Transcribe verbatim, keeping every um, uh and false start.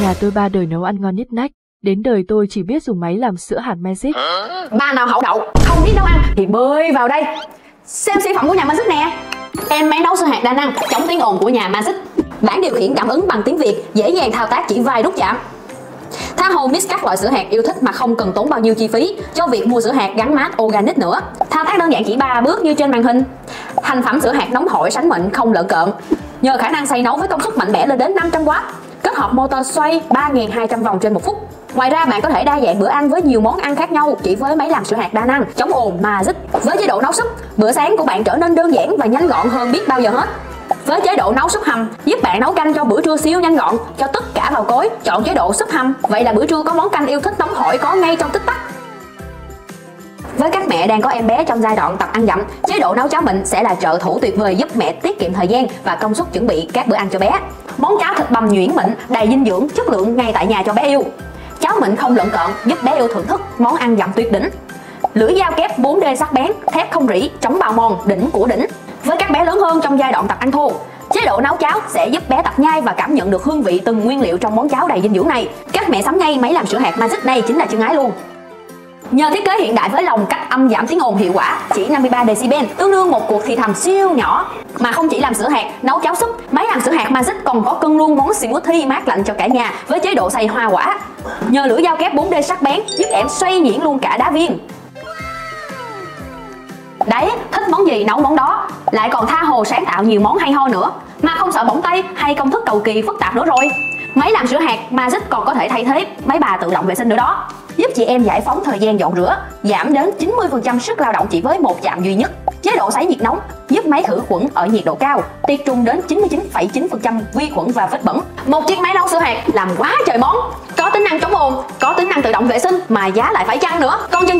Nhà tôi ba đời nấu ăn ngon nhất nách, đến đời tôi chỉ biết dùng máy làm sữa hạt Magic. Ba nào hậu đậu, không biết nấu ăn thì bơi vào đây. Xem sản phẩm của nhà Magic nè. Em máy nấu sữa hạt đa năng chống tiếng ồn của nhà Magic. Bảng điều khiển cảm ứng bằng tiếng Việt, dễ dàng thao tác chỉ vài nút chạm. Tha hồ mix các loại sữa hạt yêu thích mà không cần tốn bao nhiêu chi phí cho việc mua sữa hạt gắn mát organic nữa. Thao tác đơn giản chỉ ba bước như trên màn hình. Thành phẩm sữa hạt nóng hổi sánh mịn không lợn cợn. Nhờ khả năng xay nấu với công suất mạnh mẽ lên đến năm trăm oát, kết hợp motor xoay ba nghìn hai trăm vòng trên một phút. Ngoài ra bạn có thể đa dạng bữa ăn với nhiều món ăn khác nhau chỉ với máy làm sữa hạt đa năng chống ồn Magic. Với chế độ nấu súp, bữa sáng của bạn trở nên đơn giản và nhanh gọn hơn biết bao giờ hết. Với chế độ nấu súp hầm, giúp bạn nấu canh cho bữa trưa siêu nhanh gọn, cho tất cả vào cối. Chọn chế độ súp hầm, vậy là bữa trưa có món canh yêu thích nóng hổi có ngay trong tích tắc. Với các mẹ đang có em bé trong giai đoạn tập ăn dặm, chế độ nấu cháo mịn sẽ là trợ thủ tuyệt vời giúp mẹ tiết kiệm thời gian và công suất chuẩn bị các bữa ăn cho bé. Món cháo thịt bằm nhuyễn mịn, đầy dinh dưỡng, chất lượng ngay tại nhà cho bé yêu. Cháo mịn không lợn cợn, giúp bé yêu thưởng thức món ăn dặm tuyệt đỉnh. Lưỡi dao kép bốn D sắc bén, thép không rỉ, chống bào mòn, đỉnh của đỉnh. Với các bé lớn hơn trong giai đoạn tập ăn thô, chế độ nấu cháo sẽ giúp bé tập nhai và cảm nhận được hương vị từng nguyên liệu trong món cháo đầy dinh dưỡng này. Các mẹ sắm ngay máy làm sữa hạt Magic này chính là chân ái luôn. Nhờ thiết kế hiện đại với lồng cách âm giảm tiếng ồn hiệu quả chỉ năm mươi ba decibel, tương đương một cuộc thì thầm siêu nhỏ. Mà không chỉ làm sữa hạt, nấu cháo súp, máy làm sữa hạt Magic còn có cân luôn món smoothie mát lạnh cho cả nhà với chế độ xay hoa quả. Nhờ lưỡi dao kép bốn D sắc bén giúp em xoay nhuyễn luôn cả đá viên. Đấy, thích món gì nấu món đó, lại còn tha hồ sáng tạo nhiều món hay ho nữa, mà không sợ bỏng tay hay công thức cầu kỳ phức tạp nữa rồi. Máy làm sữa hạt Magic còn có thể thay thế máy bà tự động vệ sinh nữa đó, giúp chị em giải phóng thời gian dọn rửa, giảm đến chín mươi phần trăm sức lao động chỉ với một chạm duy nhất. Chế độ sấy nhiệt nóng giúp máy khử khuẩn ở nhiệt độ cao, tiệt trùng đến chín mươi chín phẩy chín phần trăm vi khuẩn và vết bẩn. Một chiếc máy nấu sữa hạt làm quá trời món, có tính năng chống ồn, có tính năng tự động vệ sinh mà giá lại phải chăng nữa. Còn chờ